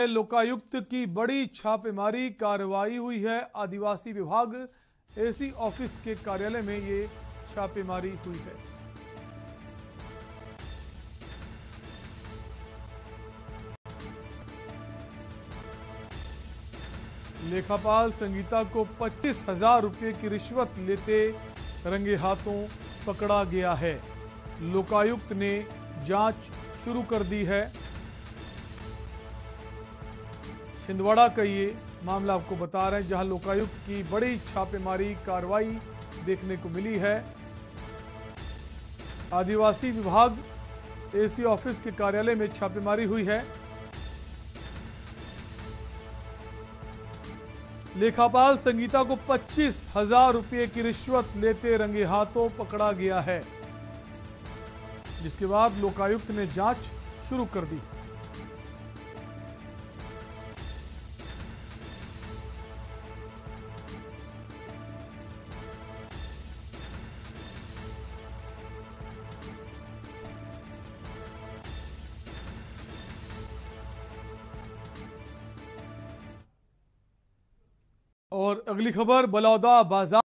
लोकायुक्त की बड़ी छापेमारी कार्रवाई हुई है। आदिवासी विभाग एसी ऑफिस के कार्यालय में ये छापेमारी हुई है। लेखापाल संगीता को 25,000 रुपये की रिश्वत लेते रंगे हाथों पकड़ा गया है। लोकायुक्त ने जांच शुरू कर दी है। छिंदवाड़ा का ये मामला आपको बता रहे हैं, जहां लोकायुक्त की बड़ी छापेमारी कार्रवाई देखने को मिली है। आदिवासी विभाग एसी ऑफिस के कार्यालय में छापेमारी हुई है। लेखापाल संगीता को 25,000 रुपये की रिश्वत लेते रंगे हाथों पकड़ा गया है, जिसके बाद लोकायुक्त ने जांच शुरू कर दी। और अगली खबर, बलौदा बाजार